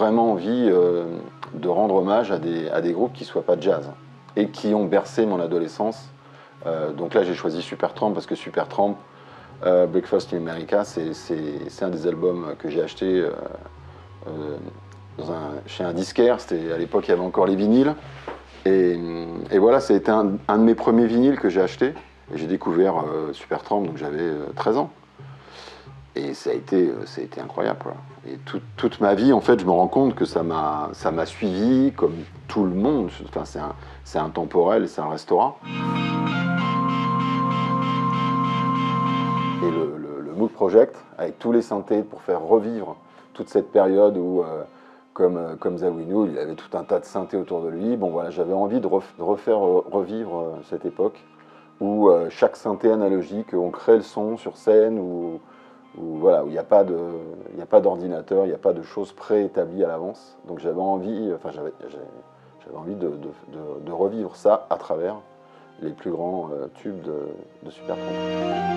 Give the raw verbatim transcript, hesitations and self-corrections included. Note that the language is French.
vraiment envie euh, de rendre hommage à des, à des groupes qui ne soient pas jazz et qui ont bercé mon adolescence. Euh, donc là, j'ai choisi Supertramp parce que Supertramp, euh, Breakfast in America, c'est un des albums que j'ai acheté euh, euh, dans un, chez un disquaire. C'était à l'époque, il y avait encore les vinyles. Et, et voilà, c'était un, un de mes premiers vinyles que j'ai acheté. Et j'ai découvert euh, Supertramp, donc j'avais euh, treize ans. Et ça a été, euh, ça a été incroyable, quoi. Et tout, toute ma vie, en fait, je me rends compte que ça m'a suivi, comme tout le monde. Enfin, c'est un, c'est intemporel, c'est un restaurant. Et le, le, le Moog Project, avec tous les synthés pour faire revivre toute cette période où, euh, comme, euh, comme Zawinul, il avait tout un tas de synthés autour de lui. Bon, voilà, j'avais envie de, ref, de refaire revivre euh, cette époque où euh, chaque synthé analogique, on crée le son sur scène, où où voilà, où il n'y a pas de, il n'y a pas d'ordinateur, il n'y a pas de choses préétablies à l'avance. Donc j'avais envie, enfin j'avais, j'avais envie de, de, de, de revivre ça à travers les plus grands euh, tubes de, de Supertramp.